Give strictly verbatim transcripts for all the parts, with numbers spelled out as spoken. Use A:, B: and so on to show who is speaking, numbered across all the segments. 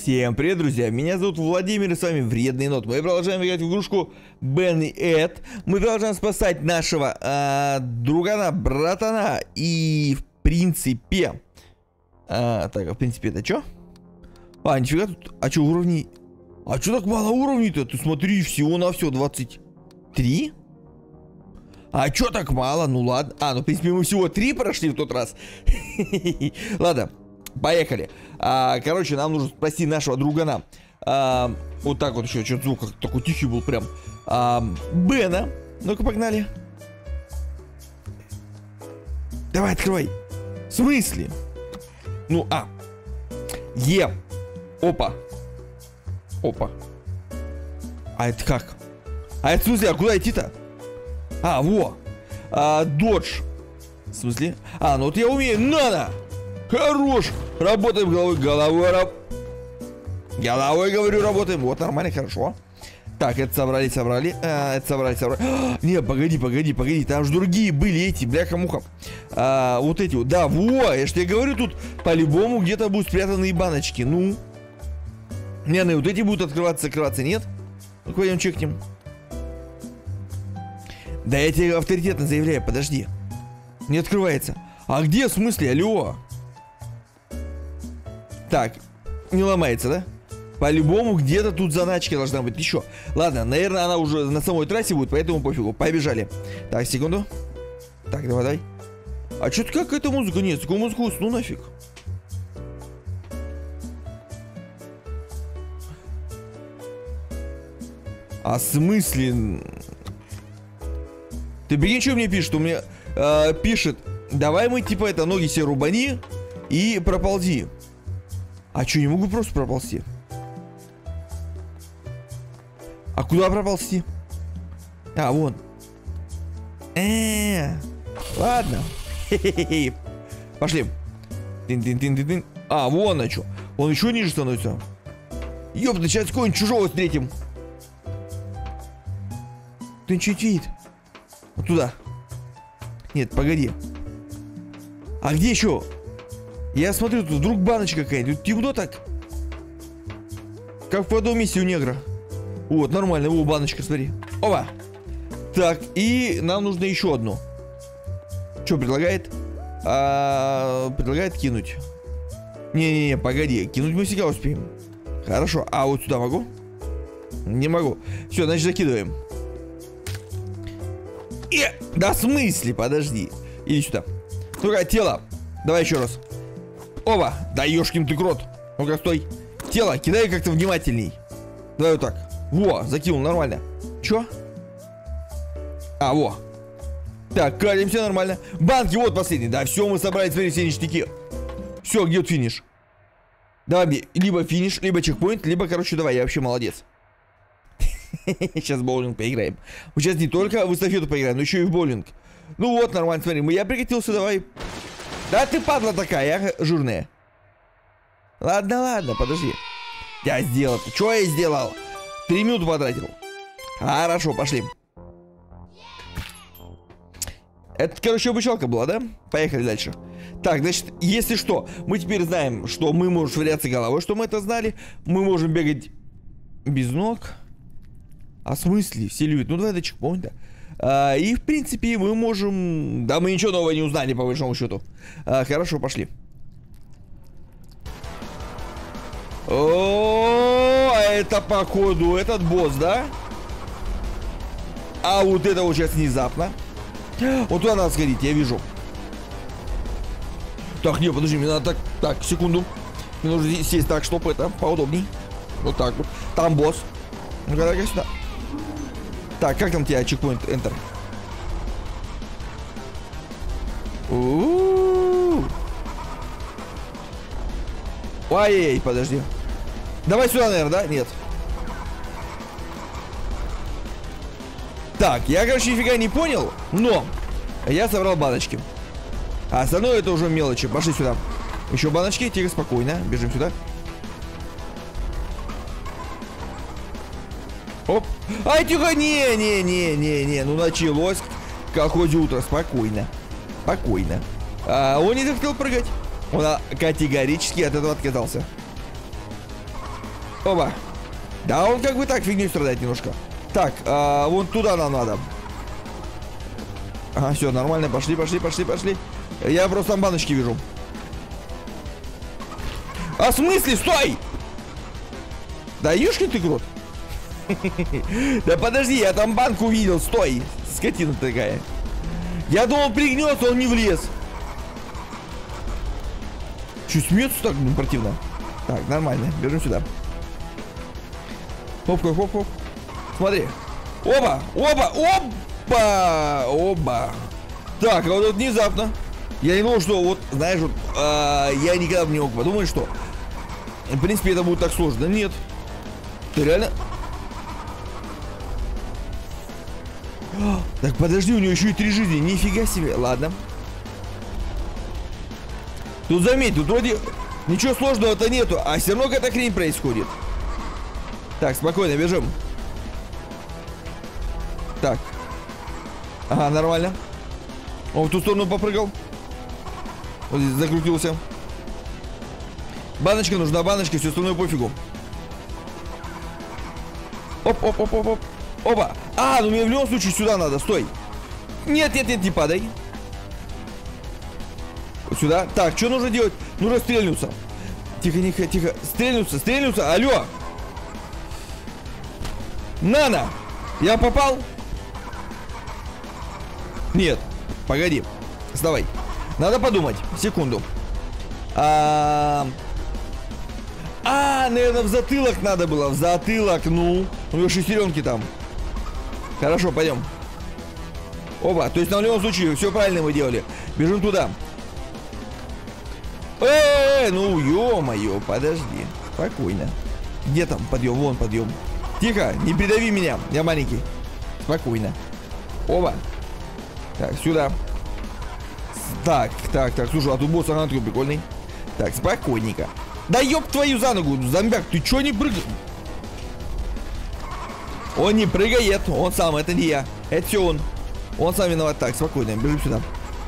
A: Всем привет, друзья! Меня зовут Владимир, и с вами Вредный Енот. Мы продолжаем играть в игрушку Бен и Эд. Мы продолжаем спасать нашего э, другана, братана. И в принципе... Э, так, а в принципе это что? А, нифига тут... А что уровней... А что так мало уровней-то? Ты смотри, всего на все двадцать три? А что так мало? Ну ладно. А, ну в принципе мы всего три прошли в тот раз. Ладно. Поехали. А, короче, нам нужно спасти нашего другана. А, вот так вот еще. Что-то звук такой тихий был прям. А, Бена. Ну-ка, погнали. Давай, открывай. В смысле? Ну, а. Е. Опа. Опа. А это как? А это в смысле? А куда идти-то? А, во. А, додж. В смысле? А, ну вот я умею. Надо. Хорош! Работаем головой, головой раб... Головой, говорю, работаем. Вот, нормально, хорошо. Так, это собрали, собрали. А, это собрали, собрали. А, не, погоди, погоди, погоди. Там же другие были эти, бляха-муха. А, вот эти вот. Да, во, я же тебе говорю, тут по-любому где-то будут спрятанные баночки. Ну. Не, ну вот эти будут открываться, закрываться, нет? Ну, пойдем чекнем. Да я тебе авторитетно заявляю, подожди. Не открывается. А где, в смысле, алло? Так, не ломается, да? По-любому где-то тут заначка должна быть еще. Ладно, наверное, она уже на самой трассе будет, поэтому пофигу. Побежали. Так, секунду. Так, давай, давай. А что-то как эта музыка? Нет, такую музыку, ну нафиг. А в смысле? Ты прикинь, что мне пишет? У меня э, пишет, давай мы типа это, ноги себе рубани и проползи. А что, не могу просто проползти? А куда проползти? А, вон. Э-э-э. Ладно. Хе-хе-хе. Пошли. Тин-тин-тин-тин-тин. А, вон на что. Он еще ниже становится. Ёпта, сейчас какого-нибудь чужого встретим. Ты ничего не видит? Вот туда. Нет, погоди. А где еще? Я смотрю, тут вдруг баночка какая-нибудь. Тут темно так. Как в одном месте у негра. Вот, нормально. О, баночка, смотри. Опа. Так, и нам нужно еще одну. Что предлагает? А, предлагает кинуть. Не-не-не, погоди. Кинуть мы всегда успеем. Хорошо. А вот сюда могу? Не могу. Все, значит, закидываем. И... Да в смысле? Подожди. Иди сюда. Ну-ка, тело. Давай еще раз. Оба, да ёшкин ты крот. Ну-ка, стой. Тело, кидай как-то внимательней. Давай вот так. Во, закинул, нормально. Чё? А, во. Так, катимся нормально. Банки, вот последний. Да, все, мы собрали, смотри, все ништяки. Все, где тут финиш? Давай, либо финиш, либо чекпоинт, либо, короче, давай, я вообще молодец. Сейчас в боулинг поиграем. Мы сейчас не только в эстафету поиграем, но еще и в боулинг. Ну вот, нормально, смотри, я прикатился, давай. Да ты падла такая, я жирная. Ладно, ладно, подожди. Я сделал. Что я сделал? Три минуты потратил. Хорошо, пошли. Это, короче, обучалка была, да? Поехали дальше. Так, значит, если что, мы теперь знаем, что мы можем швыряться головой, что мы это знали. Мы можем бегать без ног. А в смысле? Все любят. Ну давай до чекпоинта. А, и в принципе мы можем... Да мы ничего нового не узнали по большому счету. а, Хорошо, пошли. О, это походу этот босс, да? А вот это вот сейчас внезапно. Вот туда надо сходить, я вижу. Так, не, подожди, мне надо так... Так, секунду. Мне нужно сесть так, чтобы это поудобней. Вот так вот. Там босс. Ну-ка, дай-ка сюда. Так, как там тебя чекпоинт, Enter? У-у-у-у. Ой, подожди. Давай сюда, наверное, да? Нет. Так, я, короче, нифига не понял, но я собрал баночки. А остальное это уже мелочи. Пошли сюда. Еще баночки, тихо, спокойно. Бежим сюда. Оп. Ай, тихо, не-не-не-не-не. Ну началось. Как хоть утро. Спокойно. Спокойно. А, он не захотел прыгать. Он категорически от этого отказался. Оба. Да, он как бы так фигней страдает немножко. Так, а, вон туда нам надо. Ага, все, нормально, пошли, пошли, пошли, пошли. Я просто там баночки вижу. А в смысле, стой! Да ёшкин ты крут. Да подожди, я там банку увидел, стой. Скотина такая. Я думал, пригнется, он не влез. Че, смеется так, ну, противно. Так, нормально, бежим сюда. Хоп-хоп, хоп-хоп. Смотри. Оба, оба, оба, оба. Так, а вот это внезапно. Я не думал, что вот, знаешь, вот, а, я никогда бы не мог подумать, что в принципе это будет так сложно. Нет. Ты реально... Так, подожди, у него еще и три жизни. Нифига себе. Ладно. Тут заметь, тут вроде ничего сложного-то нету, а все равно какая-то хрень происходит. Так, спокойно, бежим. Так. Ага, нормально. Он в ту сторону попрыгал. Вот здесь закрутился. Баночка нужна, баночка, все остальное пофигу. Оп, оп, оп, оп, оп. Опа. А, ну мне в любом случае сюда надо, стой. Нет, нет, нет, не падай. Вот сюда. Так, что нужно делать? Нужно стрельнуться. Тихо, тихо, тихо. Стрельнуться, стрельнуться. Алло. Нана. Я попал? Нет. Погоди. Вставай. Надо подумать. Секунду. А, а наверное, в затылок надо было. В затылок, ну. У него шестеренки там. Хорошо, пойдем. Оба, то есть на любом случае все правильно мы делали. Бежим туда. Эй, ну ё-моё, подожди. Спокойно. Где там подъем? Вон подъем. Тихо, не придави меня, я маленький. Спокойно. Оба. Так, сюда. Так, так, так, слушай, а тут босс, ага, такой прикольный. Так, спокойненько. Да ёб твою за ногу, зомбяк, ты чё не прыгаешь? Он не прыгает, он сам, это не я. Это все он. Он сам виноват. Так, спокойно, бежим сюда.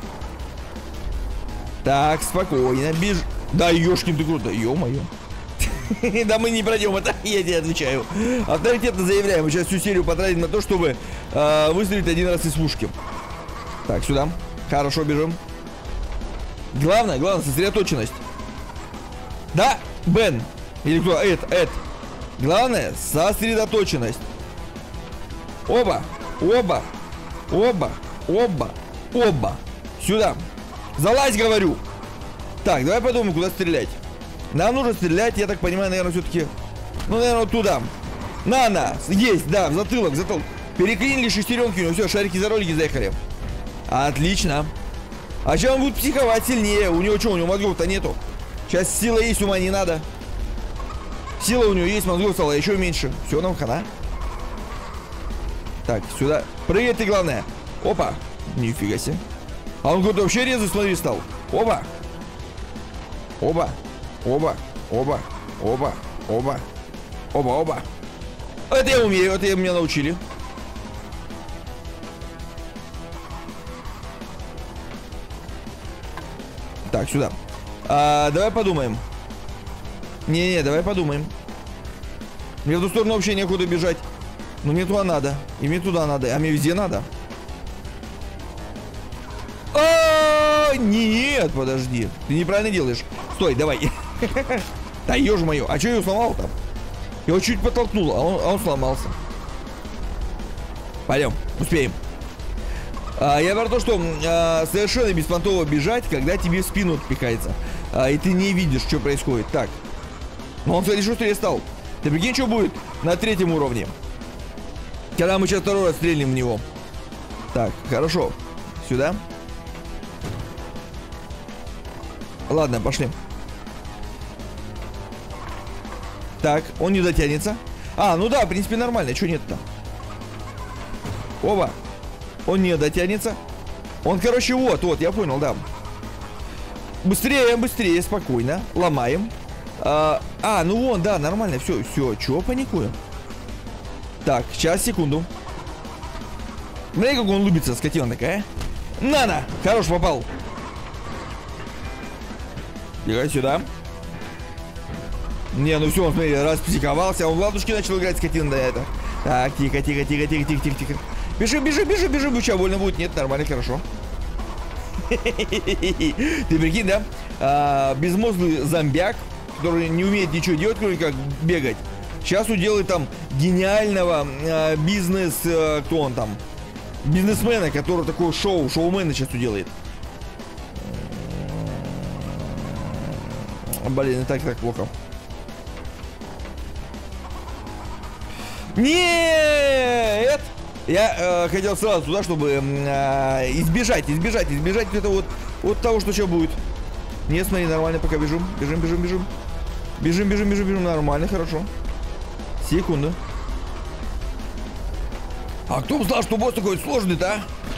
A: Так, спокойно, беж... Да, ёшкин ты круто, ё-моё. Да мы не пройдем это, я тебе отвечаю. Авторитетно заявляем, мы сейчас всю серию потратим на то, чтобы выстрелить один раз из пушки. Так, сюда. Хорошо, бежим. Главное, главное, сосредоточенность. Да, Бен. Или кто? Эд, Эд. Главное, сосредоточенность. Оба, оба, оба, оба, оба. Сюда. Залазь, говорю. Так, давай подумаем, куда стрелять. Нам нужно стрелять, я так понимаю, наверное, все-таки. Ну, наверное, вот туда. На, на, есть, да, в затылок, в затылок. Переклинили шестеренки у него, все, шарики за ролики заехали. Отлично. А сейчас он будет психовать сильнее. У него что, у него мозгов-то нету. Сейчас сила есть, ума не надо. Сила у него есть, мозгов стало еще меньше. Все, нам хана. Так, сюда. Прыгай ты, главное. Опа. Нифига себе. А он какой-то вообще резвый, смотри, стал. Опа. Оба. Оба. Оба. Оба. Оба. Оба, оба. Это я умею, это меня научили. Так, сюда. А, давай подумаем. Не-не, давай подумаем. Мне в ту сторону вообще некуда бежать. Но мне туда надо. И мне туда надо. А мне везде надо. А, нет, подожди. Ты неправильно делаешь. Стой, давай. Да ё-ж моё. А что я его сломал там? Я его чуть подтолкнул, а он, а он сломался. Пойдем, успеем. А, я про то, что а, совершенно беспонтово бежать, когда тебе в спину отпихается. А, и ты не видишь, что происходит. Так. Ну он, смотри, шустрее стал. Ты прикинь, что будет на третьем уровне. Когда мы сейчас второй раз стрельнем в него. Так, хорошо. Сюда. Ладно, пошли. Так, он не дотянется. А, ну да, в принципе, нормально. Чего нет-то? Оба. Он не дотянется. Он, короче, вот, вот, я понял, да. Быстрее, быстрее, спокойно. Ломаем. А, а ну вон, да, нормально. Все, все, чего паникуем? Так, сейчас, секунду. Смотри, как он лубится, скотина такая. На-на! Хорош, попал. Бегай сюда. Не, ну все, он, смотри, распсиховался. Он в ладушки начал играть, скотина, да это. Так, тихо, тихо, тихо, тихо, тихо, тихо, тихо. Бежи, бежи, бежи, бежи, быча, больно будет. Нет, нормально, хорошо. Ты прикинь, да? А, безмозглый зомбяк, который не умеет ничего делать, кроме как бегать. Сейчас уделает там гениального а, бизнес... А, кто он там? Бизнесмена, который такое шоу, шоумена сейчас уделает. Блин, и так, и так плохо. Нет! Я э, хотел сразу туда, чтобы э, избежать, избежать, избежать это вот, вот того, что сейчас будет. Не, смотри, нормально, пока бежим. Бежим, бежим, бежим. Бежим, бежим, бежим, бежим. Нормально, хорошо. Секунду. А кто узнал, что босс такой сложный-то,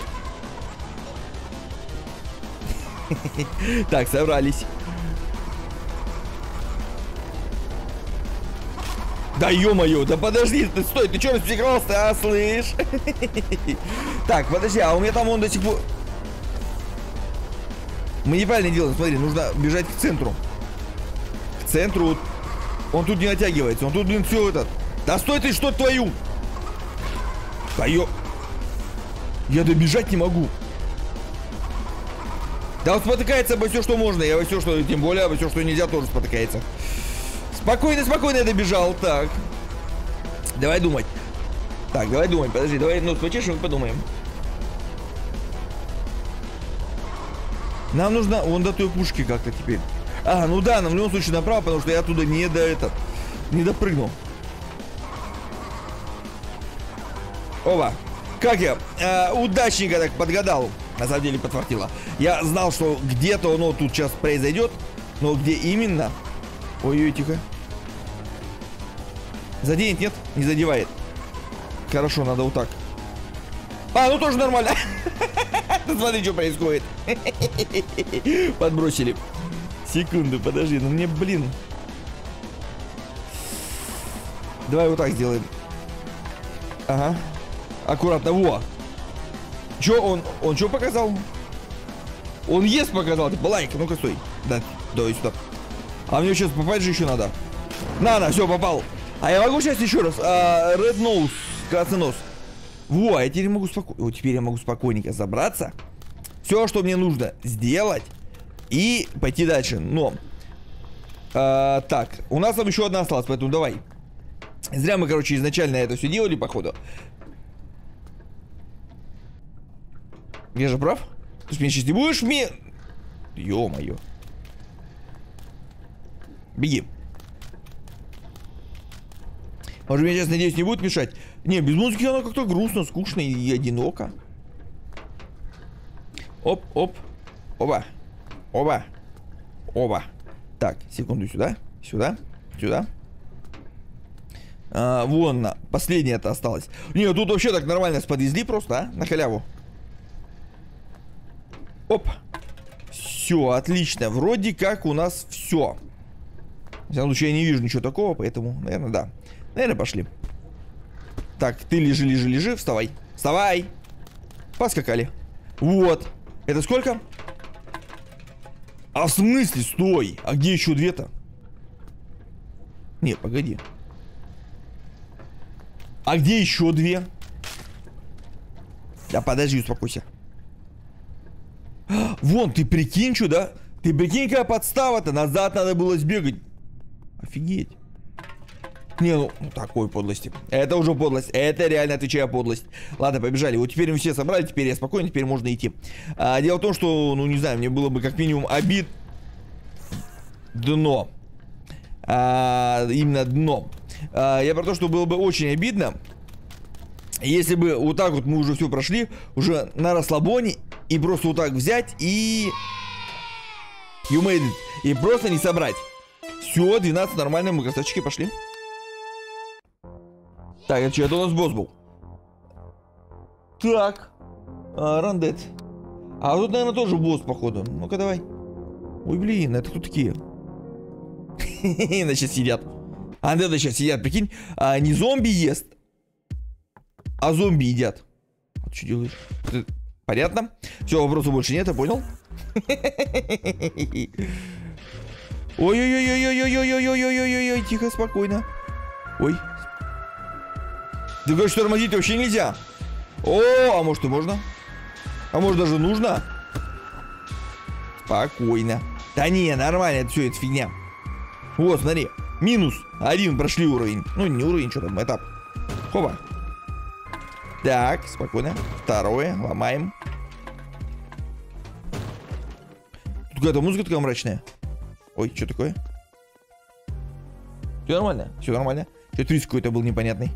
A: а? Так, собрались. Да ё-моё, да подожди, ты стой, ты чё распсиховался, а, слышь? Так, подожди, а у меня там он до сих пор... Мы неправильно делаем, смотри, нужно бежать к центру. К центру. Он тут не натягивается, он тут, блин, все этот. Да стой ты, что твою? Да ё... Я добежать не могу. Да он спотыкается обо все, что можно, и обо все, что... Тем более обо все, что нельзя, тоже спотыкается. Спокойно, спокойно я добежал. Так. Давай думать. Так, давай думать. Подожди, давай, ну, почешем и подумаем. Нам нужно вон до той пушки как-то теперь. А, ну да, нам в любом случае направо, потому что я оттуда не до этот, не допрыгнул. Ова. Как я? Э, удачненько так подгадал. На самом деле подфартило. Я знал, что где-то оно тут сейчас произойдет. Но где именно? Ой-ой, тихо. Заденет, нет? Не задевает. Хорошо, надо вот так. А, ну тоже нормально. Смотри, что происходит. Подбросили. Секунду, подожди. Ну мне, блин. Давай вот так сделаем. Ага. Аккуратно, во. Че он, он что показал? Он ест показал, типа лайк. Ну-ка, стой. Да, давай сюда. А мне сейчас попасть же еще надо. На, на, все, попал. А я могу сейчас еще раз? А, Red Nose, красный нос. Во, я теперь могу спокойно. Вот теперь я могу спокойненько забраться. Все, что мне нужно сделать. И пойти дальше. Но. А, так, у нас там еще одна осталась, поэтому давай. Зря мы, короче, изначально это все делали, походу. Я же прав? Ты ж меня сейчас не будешь мне... Ё-моё. Беги. Может, меня сейчас, надеюсь, не будет мешать? Не, без музыки оно как-то грустно, скучно и одиноко. Оп, оп. Оба. Оба. Оба. Так, секунду, сюда. Сюда. Сюда. А, вон, на. Последняя-то осталась. Не, тут вообще так нормально подвезли просто, а? На халяву. Оп. Все, отлично. Вроде как у нас все. В всяком случае, я не вижу ничего такого, поэтому, наверное, да. Наверное, пошли. Так, ты лежи, лежи, лежи. Вставай. Вставай. Поскакали. Вот. Это сколько? А в смысле? Стой. А где еще две-то? Не, погоди. А где еще две? Да подожди, успокойся. Вон, ты прикинь, что, да? Ты прикинь, какая подстава-то. Назад надо было сбегать. Офигеть. Не, ну, такой подлости. Это уже подлость. Это реально, отвечаю, подлость. Ладно, побежали. Вот теперь мы все собрали, теперь я спокойно, теперь можно идти. А, дело в том, что, ну, не знаю, мне было бы как минимум обид... Дно. А, именно дно. А, я про то, что было бы очень обидно, если бы вот так вот мы уже все прошли, уже на расслабоне, и просто вот так взять и... You made it. И просто не собрать. Все, двенадцать нормально, мы красавчики пошли. Так, это что, это у нас босс был. Так. А, Рандет. А тут, наверное, тоже босс, походу. Ну-ка, давай. Ой, блин, это кто такие? Значит, сидят. Андеды сейчас сидят, прикинь. А, не зомби ест, а зомби едят. Вот что делаешь? Ты... Понятно? Все, вопросов больше нет, я понял. Ой-ой-ой-ой-ой-ой-ой-ой-ой-ой-ой, тихо, спокойно. Ой. Ты говоришь, что тормозить вообще нельзя. О, а может и можно? А может даже нужно? Спокойно. Да не, нормально, это все, это фигня. Вот, смотри. Минус. Один прошли уровень. Ну, не уровень, что там, этап. Хопа. Так, спокойно. Второе, ломаем. Тут какая-то музыка такая мрачная. Ой, что такое? Все нормально, все нормально. Что-то риск какой-то был непонятный.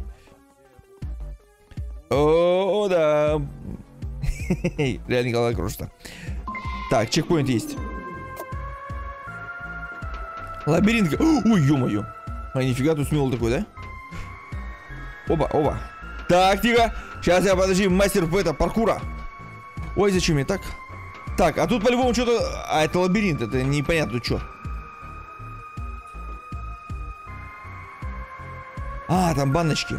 A: О, да. Реально голова кружится. Так, чекпоинт есть. Лабиринт. Ой, ё-моё. А нифига тут смело такой, да? Оба, оба. Так, тихо. Сейчас я, подожди, мастер это, паркура. Ой, зачем мне так? Так, а тут по-любому что-то... А, это лабиринт, это непонятно что. А, там баночки.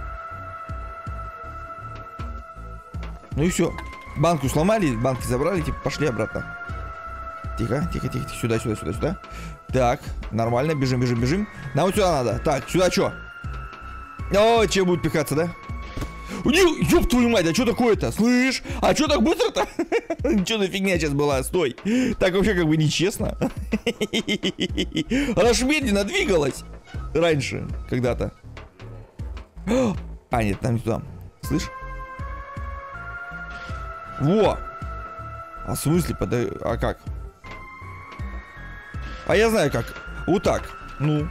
A: Ну и все. Банку сломали, банки забрали, типа, пошли обратно. Тихо, тихо, тихо, тихо. Сюда, сюда, сюда, сюда. Так, нормально, бежим, бежим, бежим. Нам вот сюда надо. Так, сюда что? О, че будет пихаться, да? Ёб твою мать, а что такое-то? Слышь, а что так быстро-то? Что за фигня сейчас была? Стой. Так вообще как бы нечестно. Она ж медленно двигалась. Раньше, когда-то. А, нет, там не туда. Слышь? Во! А в смысле? Подай... А как? А я знаю как. Вот так. Ну.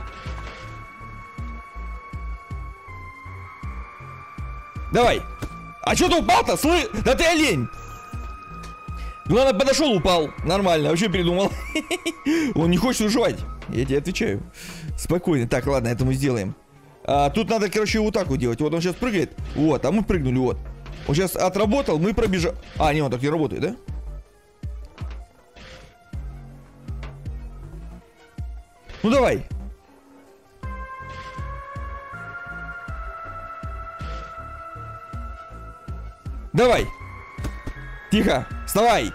A: Давай. А что ты упал-то? Слы... Да ты олень. Главное, подошел, упал. Нормально. Вообще передумал. Он не хочет выживать. Я тебе отвечаю. Спокойно. Так, ладно, это мы сделаем. А, тут надо, короче, вот так вот делать. Вот он сейчас прыгает. Вот, а мы прыгнули, вот. Он сейчас отработал, мы пробежали. А, не, он так не работает, да? Ну давай. Давай. Тихо, вставай.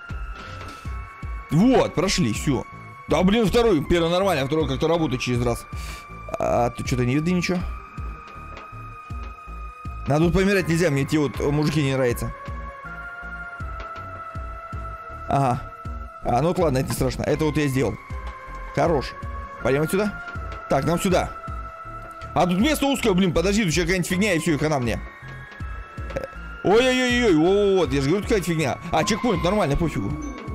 A: Вот, прошли, все. Да, блин, второй, первый нормально, а второй как-то работает через раз. А тут что-то не видно ничего. Надо тут помирать нельзя, мне те вот мужики не нравятся. Ага. А, ну ладно, это не страшно. Это вот я сделал. Хорош. Пойдем отсюда. Так, нам сюда. А тут место узкое, блин, подожди, тут сейчас какая-нибудь фигня, и все, и хана мне. Ой-ой-ой-ой, вот, я же говорю, какая-то фигня. А, чекпоинт, нормально, пофигу.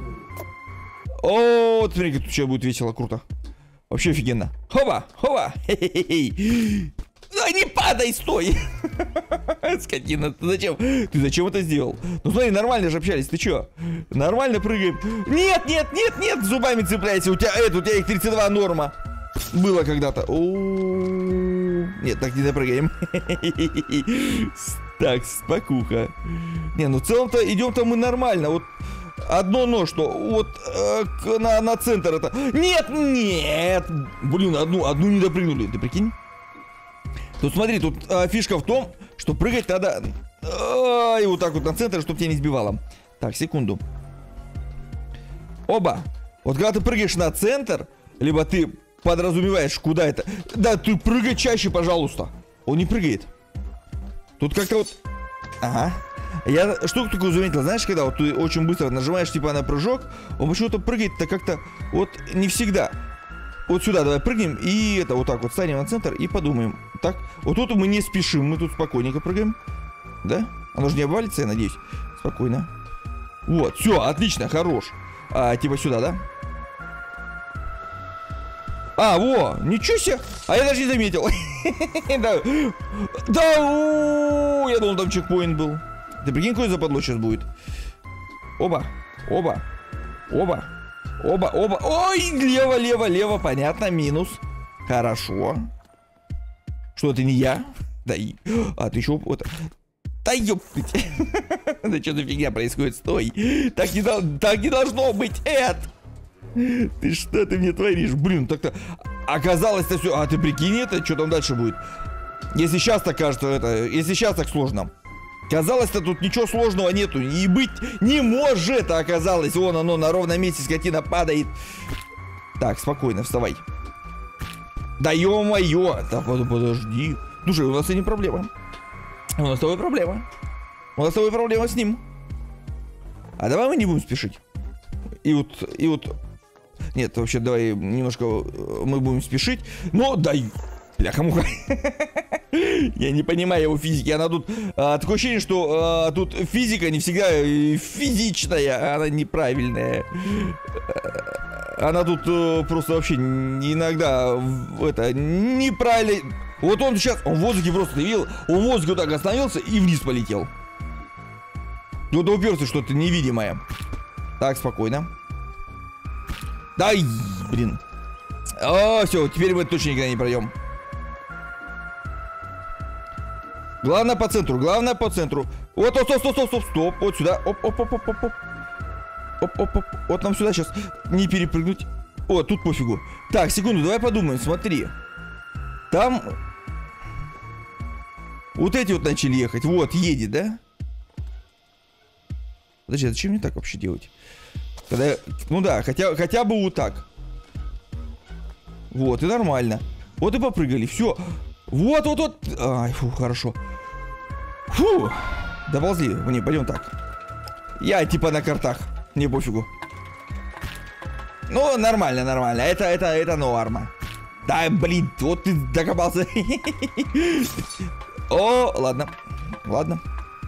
A: О, смотри, тут сейчас будет весело, круто. Вообще офигенно. Хова, хова. Хе-хе-хе. Да не падай, стой. Скотина, ты зачем? Ты зачем это сделал? Ну смотри, нормально же общались, ты чё? Нормально прыгаем. Нет, нет, нет, нет, зубами цепляйся. У тебя это, у тебя их тридцать два норма. Было когда-то. Нет, так не допрыгаем. Так, спокуха. Не, ну в целом-то идем-то мы нормально. Вот одно но, что вот э, на, на центр это. Нет, нет. Блин, одну, одну не допрыгнули. Ты прикинь? Тут смотри, тут э, фишка в том, что прыгать надо э, и вот так вот на центр, чтобы тебя не сбивало. Так, секунду. Оба. Вот когда ты прыгаешь на центр, либо ты подразумеваешь, куда это. Да, ты прыгай чаще, пожалуйста. Он не прыгает. Тут как-то вот. Ага. Я штуку такую заметил, знаешь, когда вот ты очень быстро нажимаешь типа на прыжок, он почему-то прыгает-то как-то вот не всегда. Вот сюда давай прыгнем и это вот так вот станем на центр и подумаем. Так, вот тут мы не спешим, мы тут спокойненько прыгаем. Да? Оно же не обвалится, я надеюсь. Спокойно. Вот, все, отлично, хорош. А, типа сюда, да? А, во, ничего себе. А я даже не заметил. Да, я думал, там чекпоинт был. Ты прикинь, какой западло сейчас будет. Оба, оба, оба. Оба, оба. Ой, лево, лево, лево. Понятно, минус. Хорошо. Что, это не я? Да и... А, ты еще... Вот... Да ёптыть. Да что за фигня происходит? Стой. Так не, так не должно быть, Эд. Ты что ты мне творишь? Блин, так-то... Оказалось-то все... А ты прикинь это? Что там дальше будет? Если сейчас так кажется, это... Если сейчас так сложно. Казалось-то тут ничего сложного нету. И быть не может, а оказалось. Вон оно на ровном месте, скотина падает. Так, спокойно, вставай. Да ё-моё! Да подожди. Слушай, у нас с этим проблема. У нас с тобой проблема. У нас с тобой проблема с ним. А давай мы не будем спешить. И вот, и вот... Нет, вообще, давай немножко мы будем спешить. Но дай... Бляха-муха. Я не понимаю его физики. Она тут... А, такое ощущение, что а, тут физика не всегда физичная. Она неправильная. Она тут а, просто вообще иногда... Это... Неправильно... Вот он сейчас... Он в воздухе просто... Ты видел? Он в воздухе вот так остановился и вниз полетел. Вот уперся что-то невидимое. Так, спокойно. Дай, блин. О, все, теперь мы точно никогда не пройдем. Главное по центру, главное по центру. Вот, стоп, стоп, стоп, стоп, стоп, стоп. Вот сюда. Оп, оп, оп, оп, оп, оп. Оп, оп, оп. Вот нам сюда сейчас не перепрыгнуть. О, тут пофигу. Так, секунду, давай подумаем, смотри. Там... Вот эти вот начали ехать. Вот, едет, да? Подожди, а зачем мне так вообще делать? Когда... Ну да, хотя, хотя бы вот так. Вот, и нормально. Вот и попрыгали, все. Вот, вот, вот. Ай, фу, хорошо. Фу. Доползли. Не, пойдем так. Я типа на картах. Мне пофигу. Ну, нормально, нормально. Это, это, это норма. Да, блин, вот ты докопался. О, ладно. Ладно.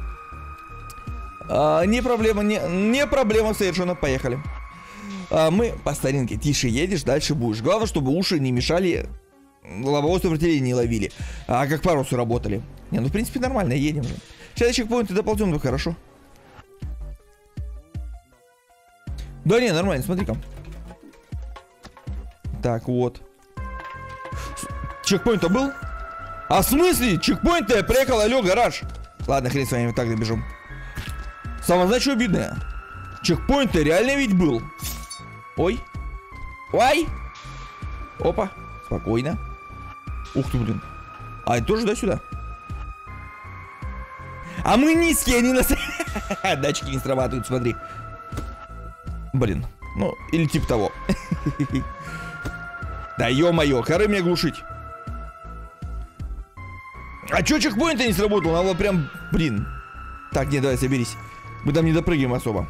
A: А, не проблема, не, не проблема совершенно. Поехали. А, мы по старинке. Тише едешь, дальше будешь. Главное, чтобы уши не мешали. Лобовое сопротивление не ловили. А как парусы работали. Не, ну в принципе нормально, едем же. Сейчас чекпоинты доползем, ну хорошо. Да не, нормально, смотри-ка. Так, вот. Чекпоинт-то был? А в смысле? Чекпоинт-то я приехал, алло, гараж. Ладно, хрен с вами, так добежим. Самое, знаешь, что обидное? Чекпоинт-то реально ведь был. Ой. Ой. Опа. Спокойно. Ух ты, блин. А, это тоже, да, сюда? А мы низкие, они нас... Датчики не срабатывают, смотри. Блин. Ну, или типа того. Да ё-моё, коры меня глушить. А чё чекпоинт-то не сработал? Надо было прям, блин. Так, нет, давай, соберись. Мы там не допрыгаем особо.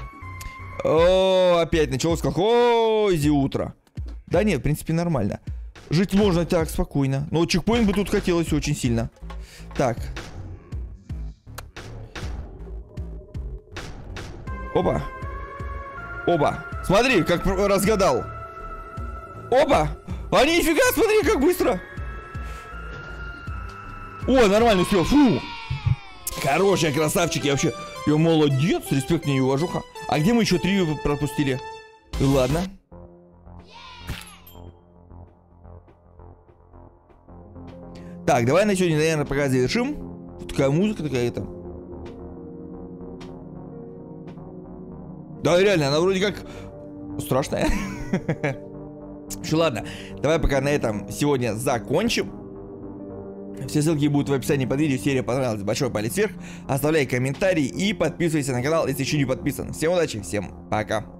A: О, опять началось как ой, утро. Да нет, в принципе, нормально. Жить можно так, спокойно. Но чекпоинт бы тут хотелось очень сильно. Так. Опа. Опа. Смотри, как разгадал. Опа. А нифига, смотри, как быстро. О, нормально все. Фу. Хороший красавчик, я вообще... Я молодец, респект мне и уважуха. А где мы еще три пропустили? Ладно. Так, давай на сегодня, наверное, пока завершим. Такая музыка такая-то. Да, реально, она вроде как страшная. Все, ладно. Давай пока на этом сегодня закончим. Все ссылки будут в описании под видео. Серия понравилась, большой палец вверх. Оставляй комментарий и подписывайся на канал, если еще не подписан. Всем удачи, всем пока.